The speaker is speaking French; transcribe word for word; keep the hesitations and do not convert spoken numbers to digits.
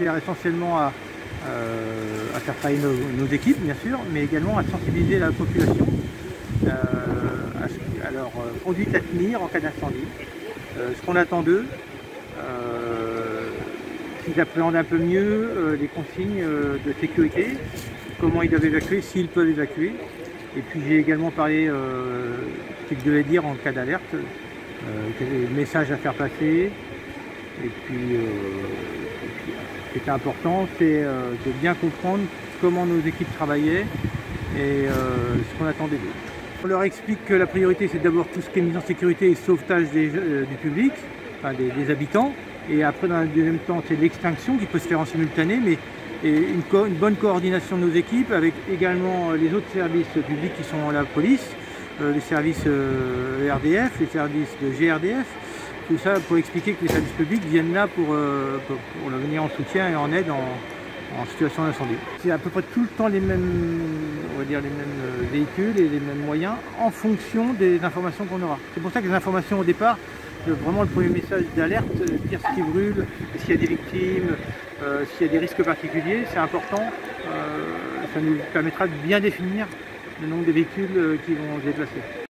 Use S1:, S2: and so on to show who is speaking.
S1: sert essentiellement à, euh, à faire travailler nos, nos équipes, bien sûr, mais également à sensibiliser la population euh, à, ce, à leur euh, conduite à tenir en cas d'incendie, euh, ce qu'on attend d'eux, euh, qu'ils appréhendent un peu mieux euh, les consignes euh, de sécurité, comment ils doivent évacuer, s'ils peuvent évacuer. Et puis j'ai également parlé euh, ce qu'ils devaient dire en cas d'alerte, euh, quels messages à faire passer. Et puis, euh, ce qui était important, c'est euh, de bien comprendre comment nos équipes travaillaient et euh, ce qu'on attendait d'eux. On leur explique que la priorité, c'est d'abord tout ce qui est mise en sécurité et sauvetage des, euh, du public, enfin des, des habitants. Et après, dans un deuxième temps, c'est l'extinction qui peut se faire en simultané, mais et une, co une bonne coordination de nos équipes avec également les autres services publics qui sont la police, euh, les services euh, R D F, les services de G R D F. Tout ça pour expliquer que les services publics viennent là pour, euh, pour, pour venir en soutien et en aide en, en situation d'incendie. C'est à peu près tout le temps les mêmes, on va dire, les mêmes véhicules et les mêmes moyens en fonction des informations qu'on aura. C'est pour ça que les informations au départ, vraiment le premier message d'alerte, dire ce qui brûle, s'il y a des victimes, euh, s'il y a des risques particuliers, c'est important. Euh, ça nous permettra de bien définir le nombre de véhicules qui vont se déplacer.